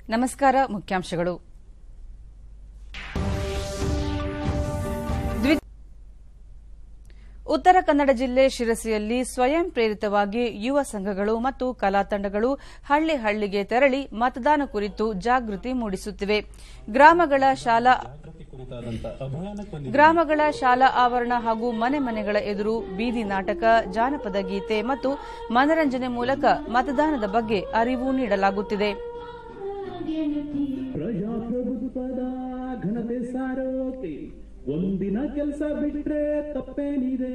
ನಮಸ್ಕಾರ. ಮುಖ್ಯಾಂಶಗಳು. ಉತ್ತರ ಕನ್ನಡ ಜಿಲ್ಲೆ ಶಿರಸಿಯಲ್ಲಿ ಸ್ವಯಂ ಪ್ರೇರಿತವಾಗಿ ಯುವ ಸಂಘಗಳು ಮತ್ತು ಕಲಾ ತಂಡಗಳು ಹಳ್ಳಿ ಹಳ್ಳಿಗೆ ತೆರಳಿ ಮತದಾನ ಕುರಿತು ಜಾಗೃತಿ ಮೂಡಿಸುತ್ತಿವೆ. ಗ್ರಾಮಗಳ ಶಾಲಾ ಆವರಣ ಹಾಗೂ ಮನೆ ಮನೆಗಳ ಎದುರು ಬೀದಿ ನಾಟಕ, ಜಾನಪದ ಗೀತೆ ಮತ್ತು ಮನರಂಜನೆ ಮೂಲಕ ಮತದಾನದ ಬಗ್ಗೆ ಅರಿವು ನೀಡಲಾಗುತ್ತಿದೆ. ಪ್ರಜಾಪ್ರಭುತ್ವದ ಘನತೆ ಸಾರೋಕೆ ಒಂದಿನ ಕೆಲಸ ಬಿಟ್ರೆ ತಪ್ಪೇನಿದೆ.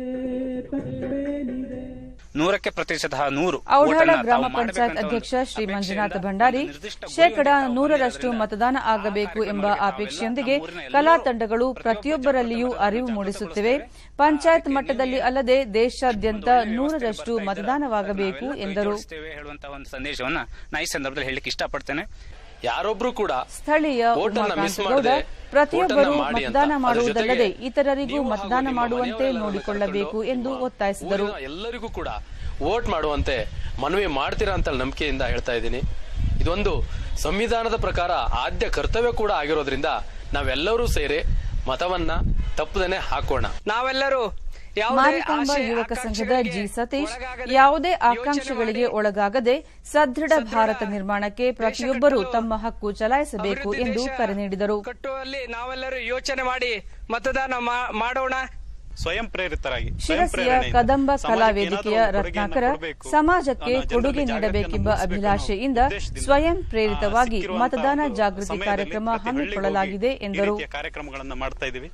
100% ಔಢಾಳ ಗ್ರಾಮ ಪಂಚಾಯತ್ ಅಧ್ಯಕ್ಷ ಶ್ರೀ ಮಂಜುನಾಥ ಭಂಡಾರಿ 100% ಮತದಾನ ಆಗಬೇಕು ಎಂಬ ಅಪೇಕ್ಷೆಯೊಂದಿಗೆ ಕಲಾ ತಂಡಗಳು ಪ್ರತಿಯೊಬ್ಬರಲ್ಲಿಯೂ ಅರಿವು ಮೂಡಿಸುತ್ತಿವೆ. ಪಂಚಾಯತ್ ಮಟ್ಟದಲ್ಲಿ ಅಲ್ಲದೆ ದೇಶಾದ್ಯಂತ 100% ಮತದಾನವಾಗಬೇಕು ಎಂದರು. ಸಂದೇಶವನ್ನು ನಾನು ಈ ಸಂದರ್ಭದಲ್ಲಿ ಹೇಳಲಿಕ್ಕೆ ಇಷ್ಟಪಡ್ತೇನೆ. ಯಾರೊಬ್ರು ಕೂಡ ಸ್ಥಳೀಯ ಉಮಾಕಾಂತಗೌಡ ಪ್ರತಿಯೊಬ್ಬರು ಮತದಾನ ಮಾಡುವುದಲ್ಲದೆ ಇತರರಿಗೂ ಮತದಾನ ಮಾಡುವಂತೆ ನೋಡಿಕೊಳ್ಳಬೇಕು ಎಂದು ಒತ್ತಾಯಿಸಿದರು. ಎಲ್ಲರಿಗೂ ಕೂಡ ವೋಟ್ ಮಾಡುವಂತೆ ಮನವಿ ಮಾಡ್ತೀರಾ ಅಂತ ನಂಬಿಕೆಯಿಂದ ಹೇಳ್ತಾ ಇದ್ದೀನಿ. ಇದೊಂದು ಸಂವಿಧಾನದ ಪ್ರಕಾರ ಆದ್ಯ ಕರ್ತವ್ಯ ಕೂಡ ಆಗಿರೋದ್ರಿಂದ ನಾವೆಲ್ಲರೂ ಸೇರಿ ಮತವನ್ನ ತಪ್ಪದೇನೆ ಹಾಕೋಣ. ನಾವೆಲ್ಲರೂ ಮಾರಿಕಾಂಬಾ ಯುವಕ ಸಂಘದ ಜಿ ಸತೀಶ್ ಯಾವುದೇ ಆಕಾಂಕ್ಷೆಗಳಿಗೆ ಒಳಗಾಗದೆ ಸದೃಢ ಭಾರತ ನಿರ್ಮಾಣಕ್ಕೆ ಪ್ರತಿಯೊಬ್ಬರೂ ತಮ್ಮ ಹಕ್ಕು ಚಲಾಯಿಸಬೇಕು ಎಂದು ಕರೆ ನೀಡಿದರು. ನಾವೆಲ್ಲರೂ ಯೋಚನೆ ಮಾಡಿ ಮತದಾನ ಮಾಡೋಣ. ಸ್ವಯಂ ಪ್ರೇರಿತರಾಗಿ ಶಿರಸಿಯ ಕದಂಬ ಕಲಾ ವೇದಿಕೆಯ ರತ್ನಾಕರ ಸಮಾಜಕ್ಕೆ ಕೊಡುಗೆ ನೀಡಬೇಕೆಂಬ ಅಭಿಲಾಷೆಯಿಂದ ಸ್ವಯಂ ಪ್ರೇರಿತವಾಗಿ ಮತದಾನ ಜಾಗೃತಿ ಕಾರ್ಯಕ್ರಮ ಹಮ್ಮಿಕೊಳ್ಳಲಾಗಿದೆ ಎಂದರು. ಕಾರ್ಯಕ್ರಮಗಳನ್ನು ಮಾಡ್ತಾ ಇದ್ದೀವಿ.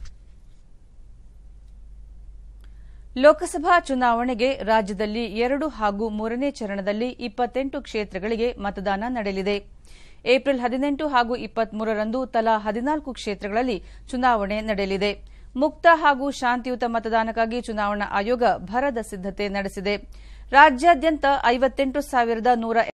ಲೋಕಸಭಾ ಚುನಾವಣೆಗೆ ರಾಜ್ಯದಲ್ಲಿ 2 ಹಾಗೂ 3ನೇ ಚರಣದಲ್ಲಿ 28 ಕ್ಷೇತ್ರಗಳಿಗೆ ಮತದಾನ ನಡೆಯಲಿದೆ. ಏಪ್ರಿಲ್ 18 ಹಾಗೂ 23ರಂದು ತಲಾ 14 ಕ್ಷೇತ್ರಗಳಲ್ಲಿ ಚುನಾವಣೆ ನಡೆಯಲಿದೆ. ಮುಕ್ತ ಹಾಗೂ ಶಾಂತಿಯುತ ಮತದಾನಕ್ಕಾಗಿ ಚುನಾವಣಾ ಆಯೋಗ ಭರದ ಸಿದ್ದತೆ ನಡೆಸಿದೆ. ರಾಜ್ಯಾದ್ಯಂತ 58,100